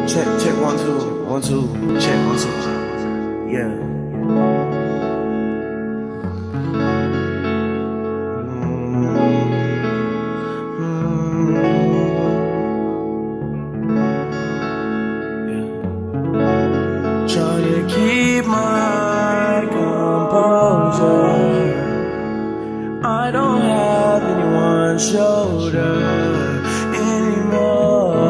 Check 1 2 1 2. Check 1 2. Yeah. Trying to keep my composure. I don't have anyone's shoulder anymore.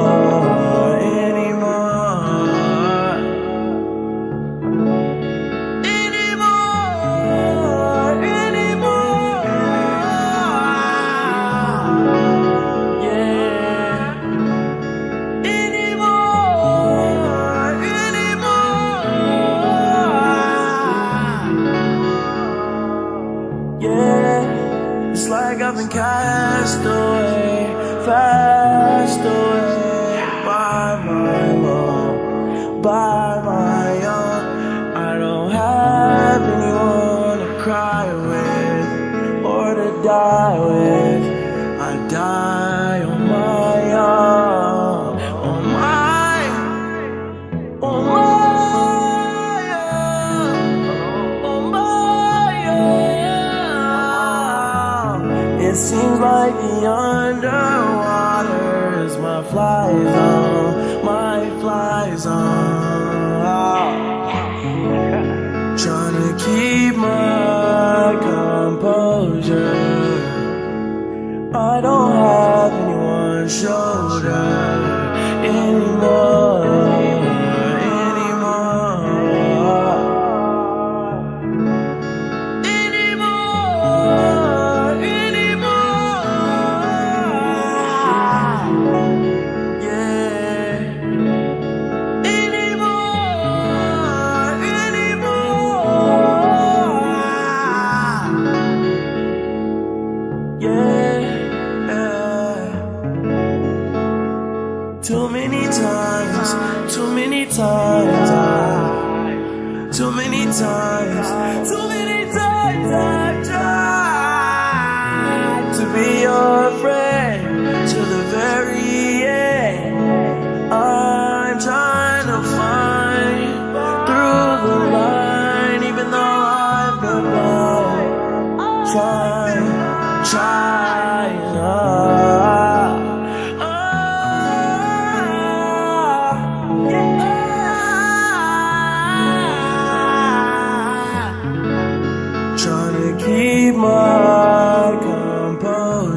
Yeah, it's like I've been cast away, fast away by my own, by my own. I don't have anyone to cry with or to die with. I die on my own, on my own. It seems like the underwater is my FlyZone, my FlyZone. Trying to keep my composure. I don't have anyone's shoulder anymore. Too many times, too many times, too many times, too many times I've tried to be your friend to the very end. I'm trying to find through the line, even though I've been blind. Trying. Trying to keep my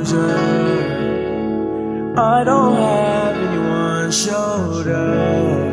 composure. I don't have anyone's shoulder.